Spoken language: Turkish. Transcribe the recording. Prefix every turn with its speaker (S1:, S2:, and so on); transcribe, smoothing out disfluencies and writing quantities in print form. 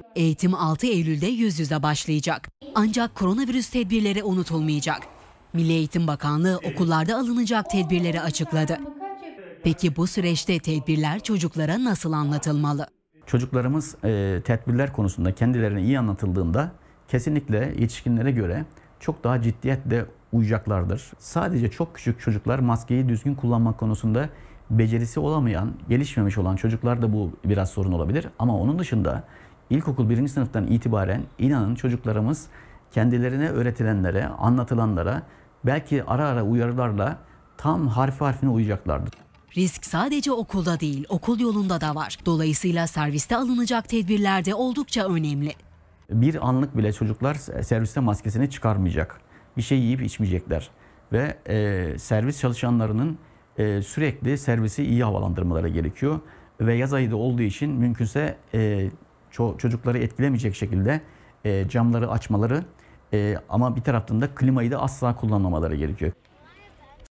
S1: Eğitim 6 Eylül'de yüz yüze başlayacak. Ancak koronavirüs tedbirleri unutulmayacak. Milli Eğitim Bakanlığı okullarda alınacak tedbirleri açıkladı. Peki bu süreçte tedbirler çocuklara nasıl anlatılmalı?
S2: Çocuklarımız tedbirler konusunda kendilerine iyi anlatıldığında kesinlikle yetişkinlere göre çok daha ciddiyetle uyacaklardır. Sadece çok küçük çocuklar maskeyi düzgün kullanmak konusunda becerisi olamayan, gelişmemiş olan çocuklar da bu biraz sorun olabilir. Ama onun dışında ilkokul 1. sınıftan itibaren inanın çocuklarımız kendilerine öğretilenlere, anlatılanlara belki ara ara uyarılarla tam harfi harfine uyacaklardır.
S1: Risk sadece okulda değil, okul yolunda da var. Dolayısıyla serviste alınacak tedbirler de oldukça önemli.
S2: Bir anlık bile çocuklar serviste maskesini çıkarmayacak. Bir şey yiyip içmeyecekler. Ve servis çalışanlarının sürekli servisi iyi havalandırmaları gerekiyor. Ve yaz ayı da olduğu için mümkünse çocukları etkilemeyecek şekilde camları açmaları ama bir taraftan da klimayı da asla kullanmamaları gerekiyor.